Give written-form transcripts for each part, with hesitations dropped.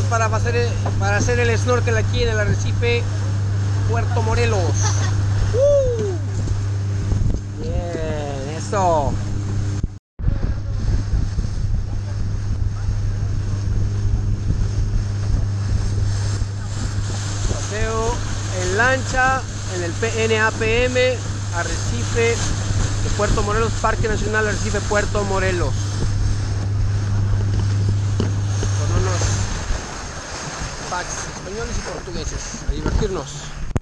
para hacer el snorkel aquí en el arrecife Puerto Morelos. Bien, eso. Paseo en lancha en el PNAPM Arrecife de Puerto Morelos, Parque Nacional Arrecife Puerto Morelos. Con unos packs españoles y portugueses a divertirnos.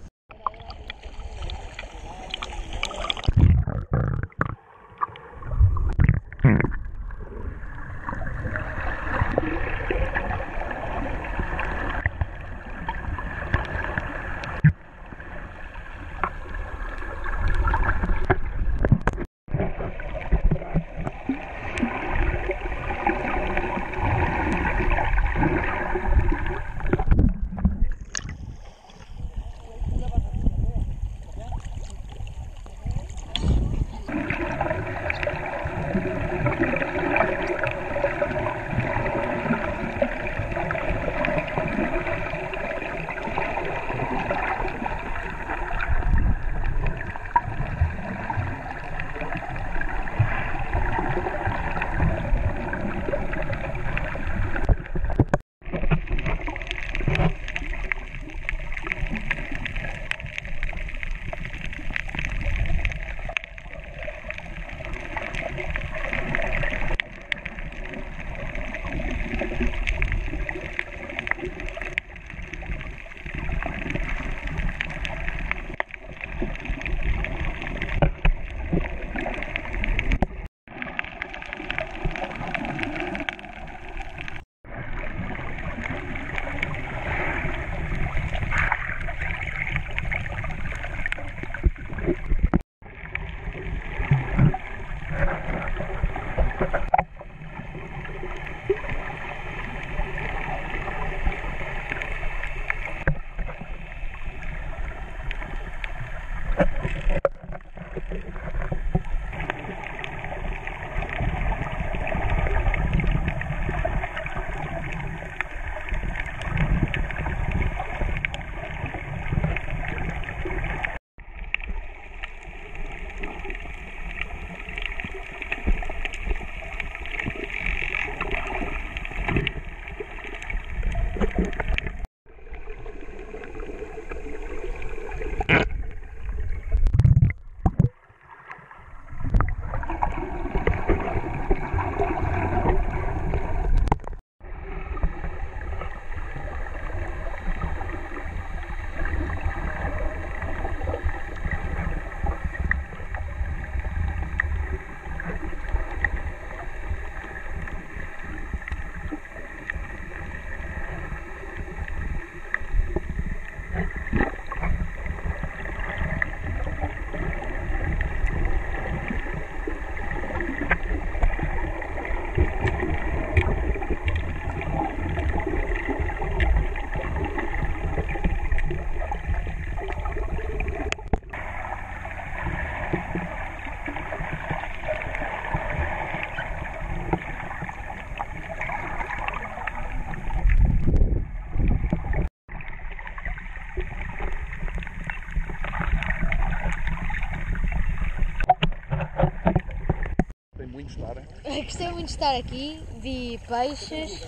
Gostei muito de estar aqui, vi peixes,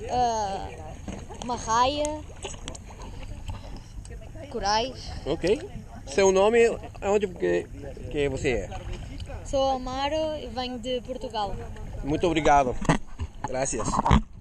uma raia, corais. Ok. Seu nome, onde que você é? Sou Amaro e venho de Portugal. Muito obrigado. Gracias.